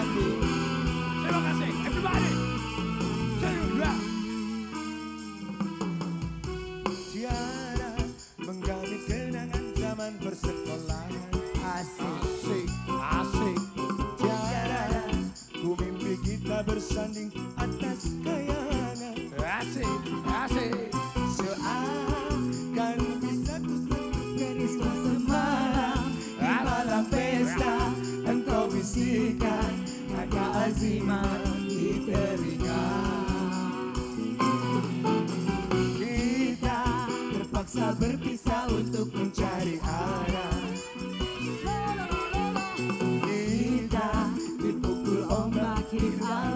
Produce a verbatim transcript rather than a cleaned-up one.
aku. Terima kasih, everybody. Saudara. Tiada menggali kenangan zaman persekolahan. Asik, asik. Tiada ku mimpi kita bersanding atas kayangan. Asik, asik. Seakan bisa ku sentuh garismu semalam. Di malam pesta engkau bisikan kata azimat di telinga. Kita terpaksa berpisah untuk mencari arah. Kita dipukul ombak hidup